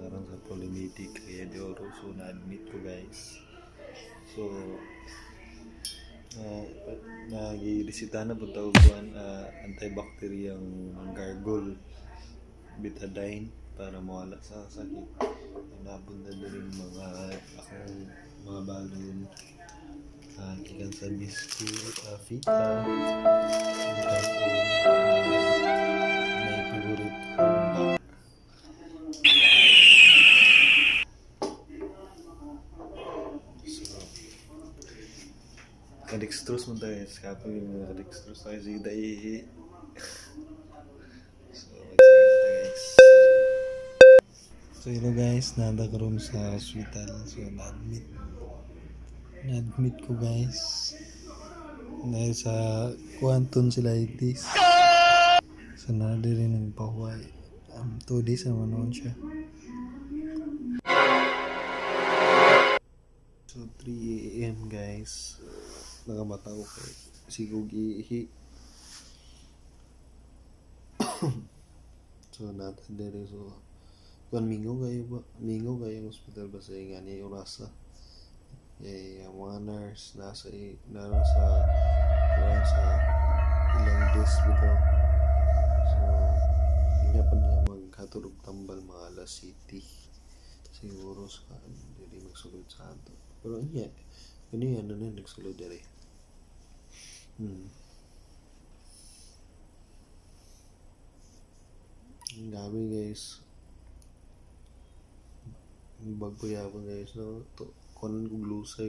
karon sa polymedic kaya di oro so na-admit ko guys. So nag-irisita na po tawag antibacterial gargle betadine para mawala sa sakit. Nabunda na rin mga akong mga balon ikan sa biskuit, fita, may favorite kong kadextrose mo tayo kapo yung mga kadextrose tayo sige daihi. So hello guys, nanda ko rin sa hospital. So na-admit ko guys dahil sa quantum tonsillitis. So nada rin ng pahuay 2 days naman noon siya. So 3 AM guys, nakamata ko kay sigog ihi. So natanda rin so kung mingo kayo hospital ba sa nga ni orasa ang mga nurse nasa ilang days bitaw. So hindi pa niya magkatulog tambal mga alas city siguro sa hindi magsulod sa ato pero niya ano na nagsulod dere. Ang dami guys, bago yapon guys no to konon ko glusay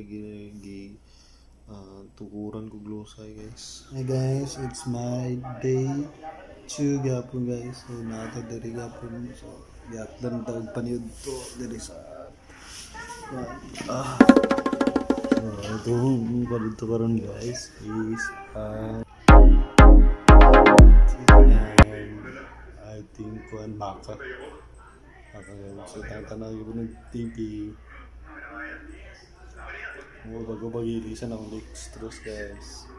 tukuran ko glusay guys. Hi guys, it's my day 2 gapon guys. So nata diri gapon so gatlan tawag paniud to diri sa ito dito karon guys is I think kuan baka so tatanaw yung nag-TV bago pag-ilisan akong dextrose guys.